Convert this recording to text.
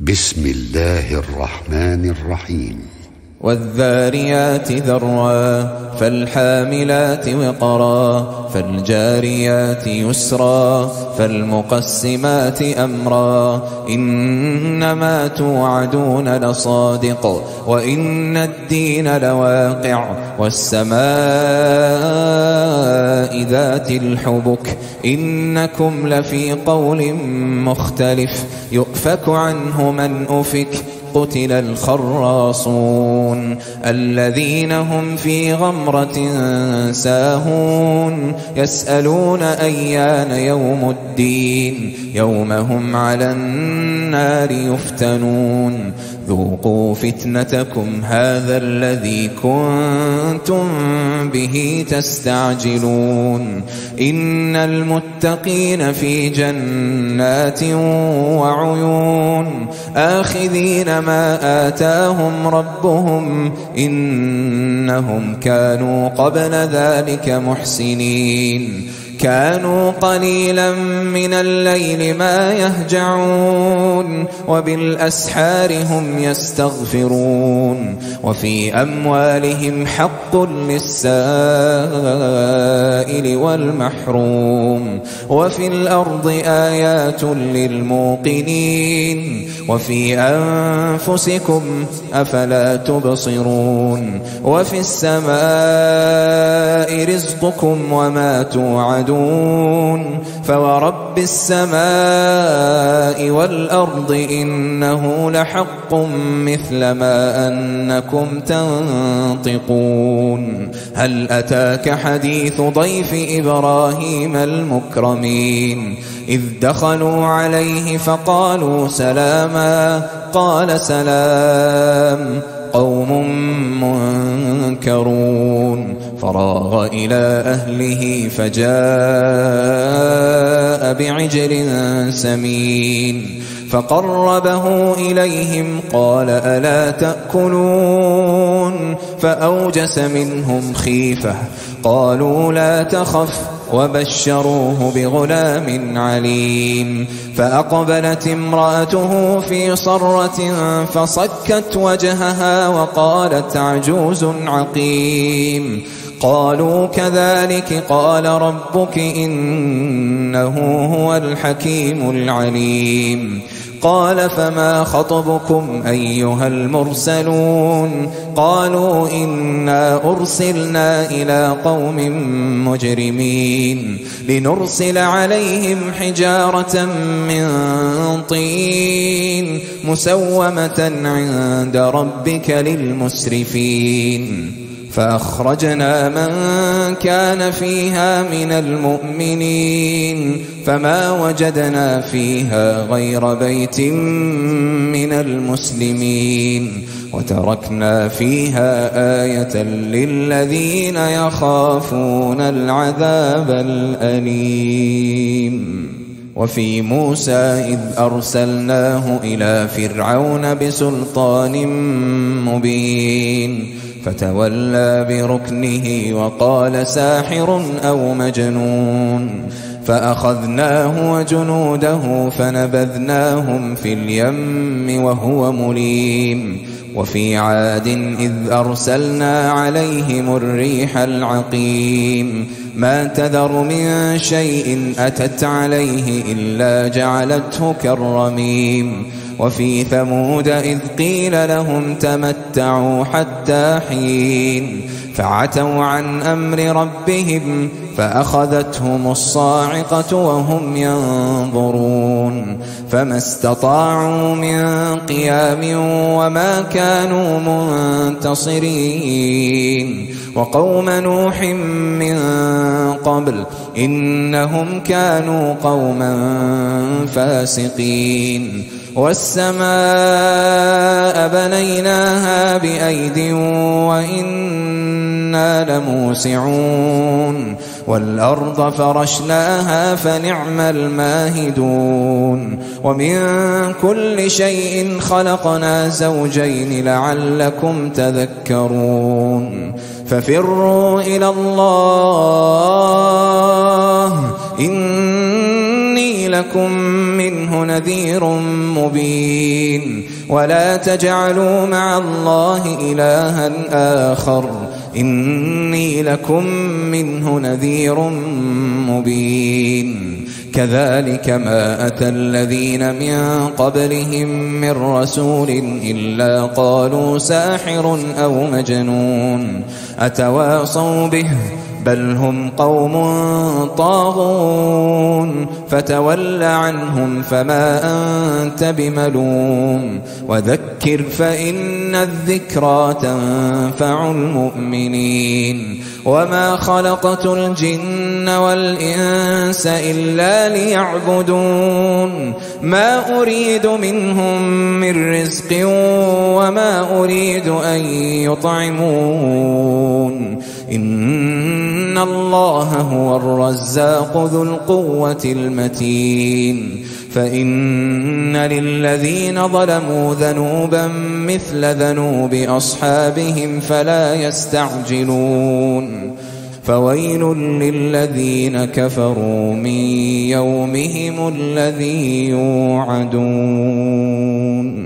بسم الله الرحمن الرحيم والذاريات ذروا فالحاملات وقرا فالجاريات يسرا فالمقسمات أمرا إنما توعدون لصادق وإن الدين لواقع والسماء ذات الحبك إنكم لفي قول مختلف يؤفك عنه من أفك قتل الخراصون الذين هم في غمرة ساهون يسألون أيان يوم الدين يوم هم على النار يفتنون ذوقوا فتنتكم هذا الذي كنتم به تستعجلون إن المتقين في جنات وعيون آخذين ما آتاهم ربهم إنهم كانوا قبل ذلك محسنين كانوا قليلا من الليل ما يهجعون وبالأسحار هم يستغفرون وفي أموالهم حق للسائل والمحروم وفي الأرض آيات للموقنين وفي أنفسكم أفلا تبصرون وفي السماء رزقكم وما توعدون فورب السماء والأرض إنه لحق مثل ما أنكم تنطقون هل أتاك حديث ضيف إبراهيم المكرمين إذ دخلوا عليه فقالوا سلاما قال سلام قوم منكرون فراغ إلى أهله فجاء بعجل سمين فقربه إليهم قال ألا تأكلون فأوجس منهم خيفة قالوا لا تخف وبشروه بغلام عليم فأقبلت امرأته في صرة فصكت وجهها وقالت عجوز عقيم قالوا كذلك قال ربك إنه هو الحكيم العليم قال فما خطبكم أيها المرسلون قالوا إنا أرسلنا إلى قوم مجرمين لنرسل عليهم حجارة من طين مسومة عند ربك للمسرفين فأخرجنا من كان فيها من المؤمنين فما وجدنا فيها غير بيت من المسلمين وتركنا فيها آية للذين يخافون العذاب الأليم وفي موسى إذ أرسلناه إلى فرعون بسلطان مبين فتولى بركنه وقال ساحر أو مجنون فأخذناه وجنوده فنبذناهم في اليم وهو مليم وفي عاد إذ أرسلنا عليهم الريح العقيم ما تذر من شيء أتت عليه إلا جعلته كالرميم وفي ثمود إذ قيل لهم تمتعوا حتى حين فعتوا عن أمر ربهم فأخذتهم الصاعقة وهم ينظرون فما استطاعوا من قيام وما كانوا منتصرين وقوم نوح من قبل إنهم كانوا قوما فاسقين والسماء بنيناها بأيد وإنا لموسعون والأرض فرشناها فنعم الماهدون ومن كل شيء خلقنا زوجين لعلكم تذكرون ففروا إلى الله إن إني لكم منه نذير مبين ولا تجعلوا مع الله إلها آخر إني لكم منه نذير مبين كذلك ما أتى الذين من قبلهم من رسول إلا قالوا ساحر أو مجنون أتواصوا به بل هم قوم طاغون فتول عنهم فما أنت بملوم وذكر فإن الذكرى تنفع المؤمنين وما خلقت الجن والإنس إلا ليعبدون ما أريد منهم من رزق وما أريد أن يطعمون إن الله هو الرزاق ذو القوة المتين فإن للذين ظلموا ذنوبا مثل ذنوب أصحابهم فلا يستعجلون فويل للذين كفروا من يومهم الذي يوعدون.